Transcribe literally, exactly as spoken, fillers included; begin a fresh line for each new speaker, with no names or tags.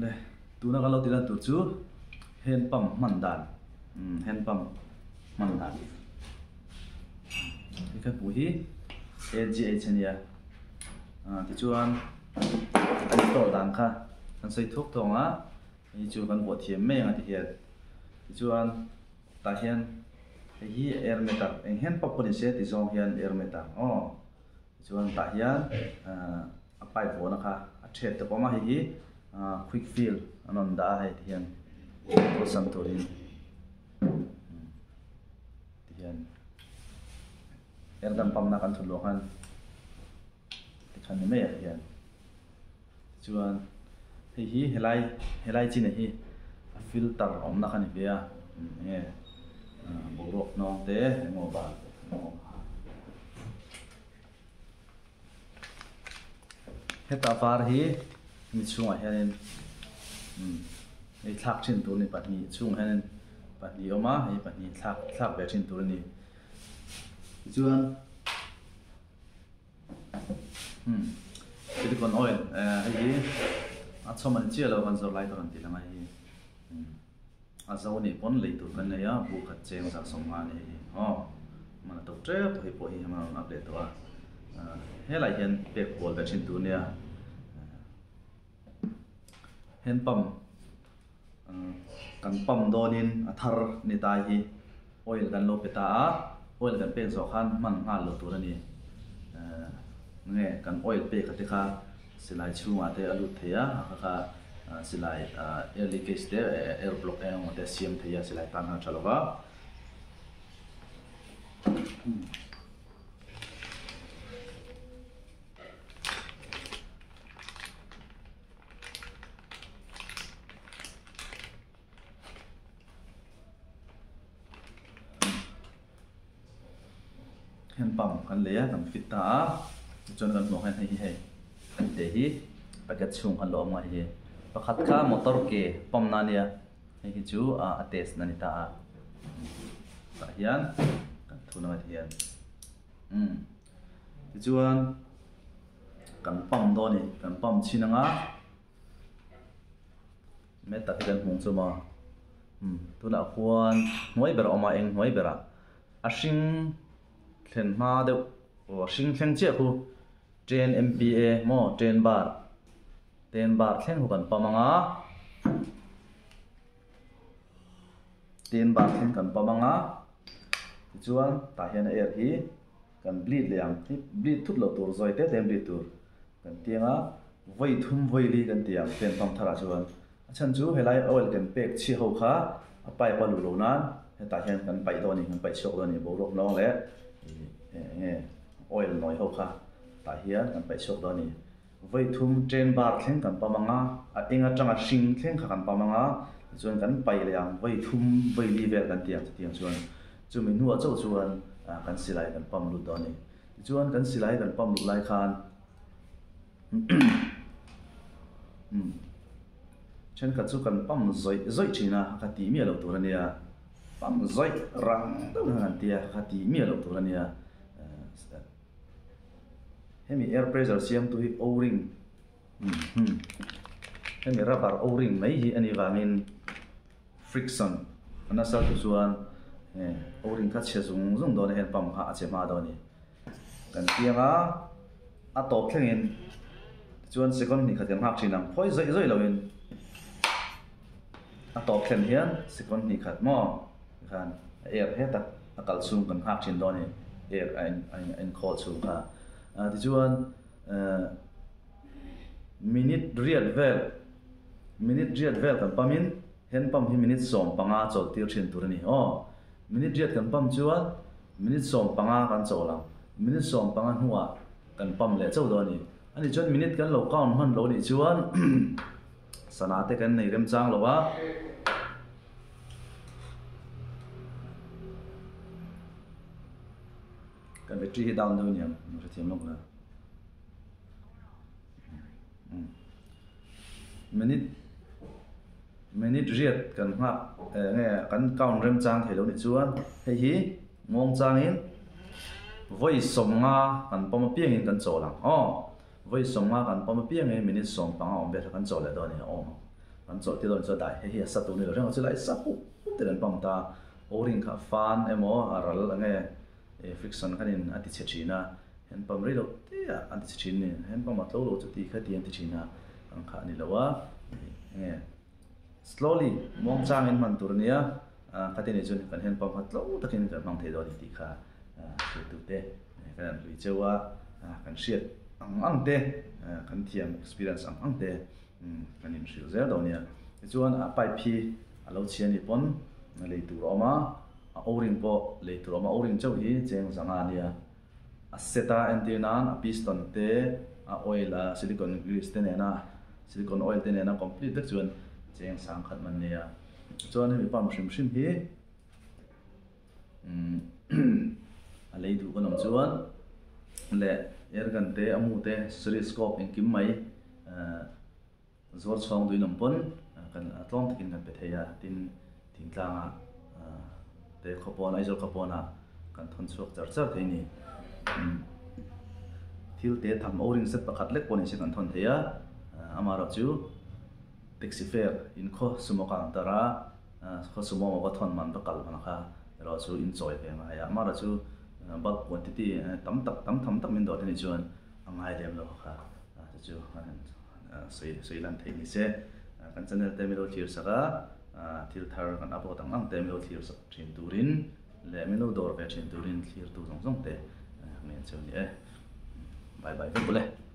đây tu nó kalau tidak tu chu hand pump mandan hand pump mandan cái phụ hi a g h này à thì chuan anh tổ đàn kha anh xây thuốc thong á thì chu kan bộ thiểm mấy ngài thì hiện thì chuan ta hiện hi air meter anh hand pump này sẽ thì dòng hiện air meter oh chuan ta hiện à pipe bộ nó kha chết tập mà hi quick fill anh đã hay thì hiện có sẵn thôi thì hiện air dan pump na kan thuluhan tikhan ni mai hian chuan hei hi helai helai chin hi filter om na kan bia nge borok nong te ngo ba heta var hi mi chunga hian ei thak chin tur ni pahni chung hian pahni oma hei pahni thak thak ve chin tur ni chuan hm silicone oil hei a choman chia lo kan zo lai to kan ti langa hi a zo ni pon lei tur kan nei a bu khat cheng sa som ma ni ho mana to tre to hi po hi ma na ple to a he lai hian pek pol ka chin tu nia hen pam kan pam donin a thar ni tai hi oil kan lo peta a oil kan pek zo khan man ngal lo tur ani nge kan oil pek ka te kha silai chunga te alu theya kha silai air leakage te air block e ngo te siam theya silai tan ha chaloga hand pump kan leya kan fit ta chon kan mo han hi hei kan te hi packet chung kan lo ma hi pakhat kha motor ke pump na nia hi chu a test na ni ta ta hian kan thuna hian um chuan kan pump do ni kan pump chinanga me ta kan hung chuma um tuna khuan noi ber oma eng noi bera a hring thlen ma deuh o hring thleng che khu ten M P A mo ten bar ten bar thleng hu kan pamanga ten bar thleng kan pamanga chuan ta hian air hi kan bleed liang hi bleed thut lo tur zoi te tem bleed tur kan tianga voi thum voi li kan tiang ten pam thara chuan achan chu helai oil kan pek chi ho kha a pai pa lu lo nan ta hian kan pai do ni kan pai chok do ni bo rok nong le oil noi ho kha ta hian kan pai chok do ni voi thum ten bar thleng kan pamanga a enga tanga hring thleng kha kan pamanga chuan kan pai liang voi thum voi li vel kan tiang tiang chuan chu min nuwa chaw chuan kan silai kan pam lu do ni chuan kan silai kan pam lu lai khan hm chen ka chu kan pam zoi zoi china ka ti mi lo tur ania pam zoi rang do han tia ka ti mi lo tur ania hemi air pressure siam tu hi o-ring hm hemi rubber o-ring mai hi ani wangin friction ana sal tu chuan o-ring kha che zung zung do ne hen pam kha che ma do ni kan tianga a top thlengin chuan second ni kha kan hak thinang phoi zoi zoi loin a top thlen hian second ni khat mo khan air heta akal chung kan hak thin do ni air ein ein call chung kha thì chuan minute real vel minute real vel kan pamin hen pam hi minute som panga chol tir thin tur ni o minute real kan pam chuan minute som panga kan cholang minute som panga huwa kan pam le chau do ni ani chuan minute kan lo count man lo ni chuan sanate kan nei rem chang lo wa kan battery hi down do ni am ri thiam lok la minute minute riat kan ha nge kan count rem chang thelo ni chuan hei hi ngong chang in voi somnga kan pom piang in kan cholang o voi somnga kan pom piang e minute som panga om be kan chole do ni o kan chaw ti don chaw dai he hi sa tu ni lo reng chu lai sa pu te len pam ta o-ring kha fan emo aral ange e friction khanin ati che thina hen pam ri lo te anti che thin ni hen pam atlo lo chu ti kha ti anti thina ang kha ni lawa nge slowly mong chang in man tur nia khati ni chun kan hen pam hatlo takin kan mang the do ti kha tu tu te kan lui chewa kan shiat ang ang te kan thiam experience ang ang te kan in shil zel do nia chuan a pai phi alo chian ni pon na le tur oma a o-ring po le tur oma o-ring chau hi cheng zanga nia a seta antenna a piston te a oil a silicon grease te ne na silicon oil te ne na complete tak chuan cheng sang khat man nia chuan mi pam shim shim hi um a le du kan om chuan le ergan te amu te stereoscope in kim mai zor chhong dui nam pon kan atlom takin kan pe theya tin tin tlanga te khopon aizol khopona kan thon chuak char char theini thil te tham o-ring set pakhat lek pon se kan thon theya amaro chu taxi fare in kho sumo kang tara kho sumo ma thon man bakal man kha ro chu enjoy ve ma ya amaro chu bulk quantity tam tak tam tham tak min do ni chuan angai lem lo kha chu soi soi lan thei ni se kan channel te mi lo thir saka thil thar kan upload ang ang te mi lo thir sak thin turin le mi lo dor ve thin turin thir tu zong zong te men chu ni e bye bye ve pule